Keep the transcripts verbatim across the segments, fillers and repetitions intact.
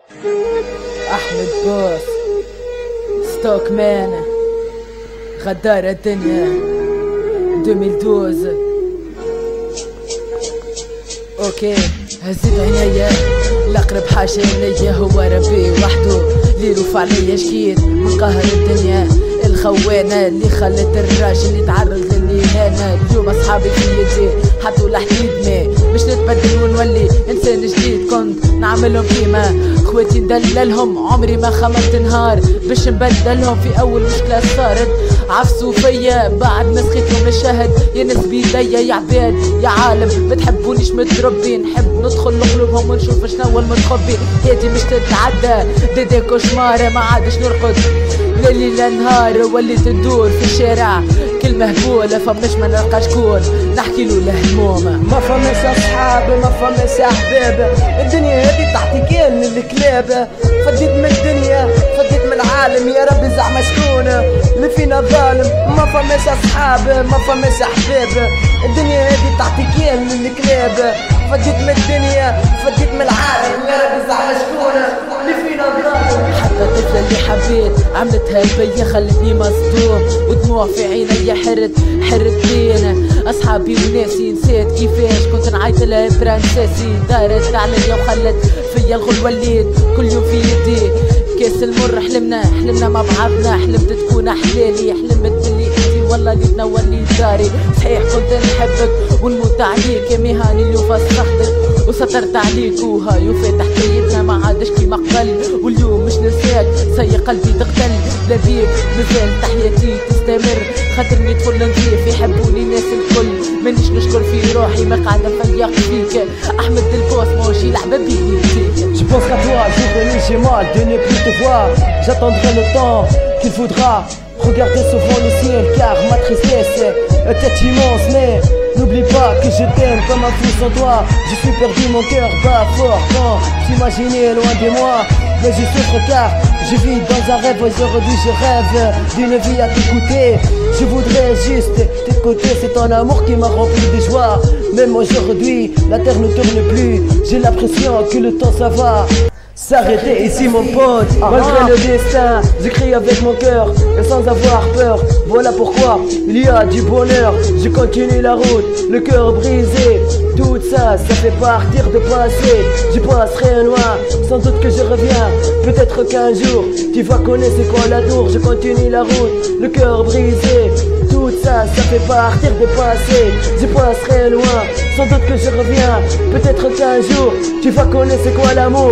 احمد بوس ستوك مان غدار الدنيا ألفين واثناشر. اوكي هزيت عينيا الاقرب حاشا ليا هو ربي وحده اللي رفع ليا شكيت من قهر الدنيا الخوانة اللي خلت الراجل يتعرض للإهانة. اليوم أصحابي في يدي حطوا لحديد ما مش نتبدل ونولي إنسان جديد. كنت نعملهم كيما خواتي ندللهم عمري ما خممت نهار باش نبدلهم. في أول مشكلة صارت عفسوا فيا بعد ما سخيتهم للشهد. يا ناس بيديا يا عباد يا عالم بتحبونيش متربي نحب ندخل لقلوبهم ونشوف شنو المتخبي. حياتي مش تتعدى ديدي كوشمار ما عادش نرقد ليلي لنهار وليت ندور في الشارع كل مهبولة فمش ما نلقى شكون نحكي له الهموم. ما فماش اصحاب ما فماش احباب الدنيا هذه تعطي كان للكلاب. فديت من الدنيا فديت من العالم يا ربي زعما شكون اللي فينا ظالم. ما فماش اصحاب ما فماش احباب الدنيا هذه تعطي كان للكلاب. فديت من الدنيا فديت من العالم يا ربي زعما شكون اللي فينا ظالم. حتى الطفلة اللي حبيت عملتها بيا خلتني مصدوم ودموع في عيني حرت حرت بينا. اصحابي وناسي نسيت كيفاش كنت نعيط لها برانسيسي دارت عليا وخلت فيا الغل وليت كل يوم في يدي كاس المر. حلمنا حلمنا مع بعضنا حلمت تكون احلالي حلمت باللي انتي والله اللي تنور لي داري. صحيح كنت نحبك ونموت عليك يا مهاني اللي فسختك وسترت عليك وهاي وفاتح حكايتنا ما عادش كيما قبل. واليوم مش نساك سي قلبي تقتل لا بيك مازال تحياتي تستمر خاطرني طفل نظيف يحبوني الناس الكل مانيش نشكر في روحي ما قاعدة نفيق فيك. احمد البوس ماشي لعبة بيديك. Je pense qu'à toi, jour de nuit j'ai mal de ne plus te voir. J'attendrai le temps qu'il faudra regarder souvent le ciel car ma tristesse est immense. Mais n'oublie pas que je t'aime comme un fou sans toi. Je suis perdu, mon cœur bat fort quand t'imaginer loin de moi. Mais je souffre car je vis dans un rêve. Aujourd'hui je rêve d'une vie à t'écouter. Je voudrais juste t'écouter, c'est ton amour qui m'a rempli de joie. Même aujourd'hui la terre ne tourne plus. J'ai l'impression que le temps ça va s'arrêter ici mon pote. Malgré le destin, j'écris avec mon cœur et sans avoir peur. Voilà pourquoi il y a du bonheur. Je continue la route, le cœur brisé. Tout ça, ça fait partir de passé. Je passerai loin, sans doute que je reviens. Peut-être qu'un jour, tu vas connaître c'est quoi la tour. Je continue la route, le cœur brisé. Tout ça, ça fait partir de passé. Je passerai loin, sans doute que je reviens. Peut-être qu'un jour, tu vas connaître c'est quoi l'amour.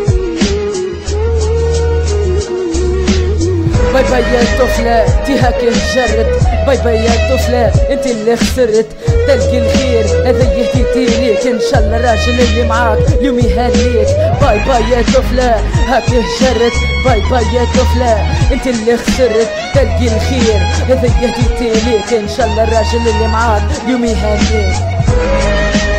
باي باي يا طفلة تي هاك جرت. باي باي يا طفلة انت اللي خسرت. تلقي الخير هذا يهديتي ليك ان شاء الله الراجل اللي معاك اليوم يهنيك. باي باي يا طفلة هاك جرت. باي باي يا طفلة انت اللي خسرت. تلقي الخير هذا يهديتي ليك ان شاء الله الراجل اللي معاك اليوم يهنيك.